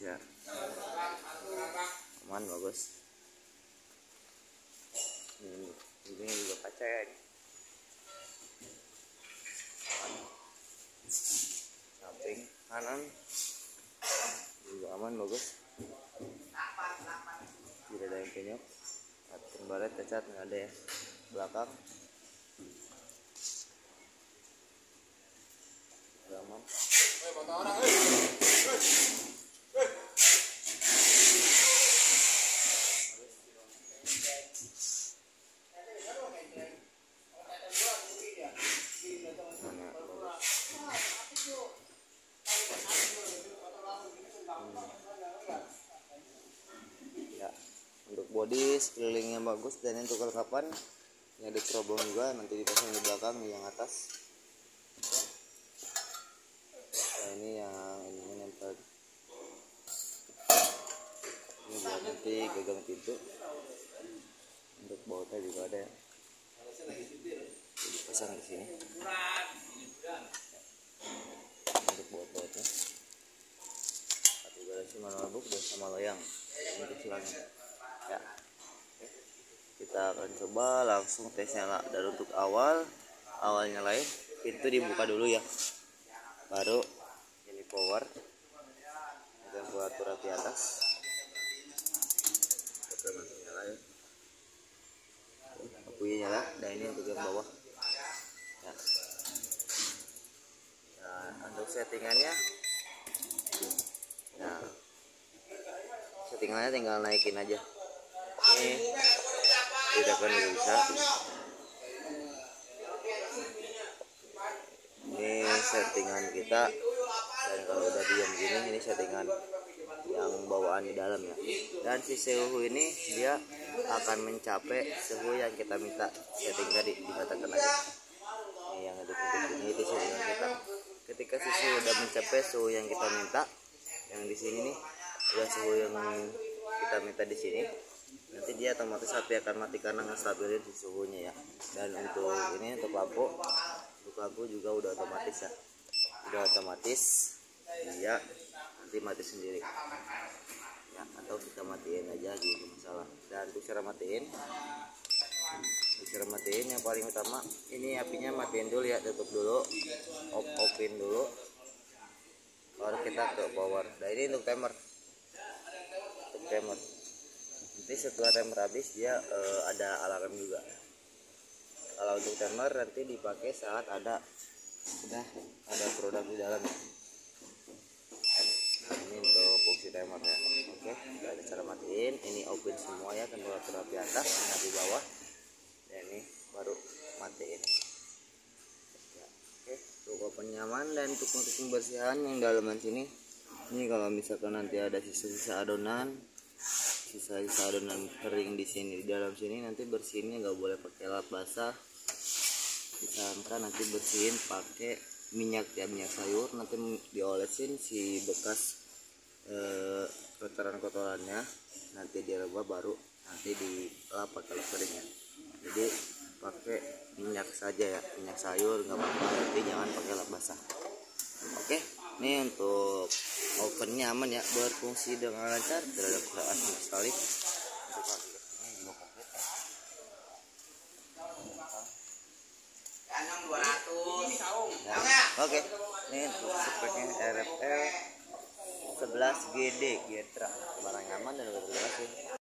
ya, aman bagus. Ini juga kaca ya, samping kanan juga aman bagus, tidak ada yang penyok. Baret cacat nggak ada ya, belakang aman. Ya, untuk bodi sekelilingnya bagus, dan untuk kelengkapan ini ada cerobong juga, nanti dipasang di belakang yang atas. Nah, ini yang ini nempel, ini buat nanti gagang pintu. Untuk bautnya juga ada ya, dipasang di sini untuk baut-bautnya. Garasi manual book dan sama loyang untuk silangnya ya. Oke, kita akan coba langsung tes nyala. Dan untuk awalnya lain, pintu dibuka dulu ya, baru ini power dan temperatur di atas. Oke, langsung nyala ya, apinya nyala. Dan ini untuk yang bawah ya. Nah, untuk settingannya, nah settingannya tinggal naikin aja. Ini ditekan juga bisa. Ini settingan kita, dan kalau udah diam gini ini settingan yang bawaan di dalam ya. Dan si suhu ini dia akan mencapai suhu yang kita minta setting tadi, dikatakan aja. Ini yang ini itu settingan kita. Ketika si suhu udah mencapai suhu yang kita minta, yang di sini nih udah suhu yang kita minta di sini, nanti dia otomatis api akan mati karena ngestabilin si suhunya ya. Dan untuk ini untuk lampu juga udah otomatis ya, udah otomatis dia nanti mati sendiri ya, atau kita matiin aja gitu masalah. Dan untuk cara matiin yang paling utama ini apinya matiin dulu ya, tutup dulu, offin dulu, baru kita ke power. Nah ini untuk timer. Nanti setelah timer habis dia ada alarm juga. Kalau untuk timer nanti dipakai saat ada produk di dalam. Nah, ini untuk fungsi timer ya. Oke, ada cara matiin. Ini open semua ya, temperatur api atas, ini di bawah. Dan ini baru matiin. Ya, oke, untuk penyaman dan untuk pembersihan yang dalaman sini. Ini kalau misalkan nanti ada sisa-sisa adonan kering di sini, di dalam sini, nanti bersihinnya nggak boleh pakai lap basah. Misalkan nanti bersihin pakai minyak ya, minyak sayur, nanti diolesin si bekas kotoran-kotorannya, nanti dirubah, baru nanti dilap pakai lap keringnya. Jadi pakai minyak saja ya, minyak sayur nggak apa-apa, tapi jangan pakai lap basah. Oke, ini untuk ovennya aman ya, berfungsi dengan lancar, tidak ada kesalahan sama sekali. Oke, ini untuk speknya RFL 11GD Getra, barang aman dan berhasil.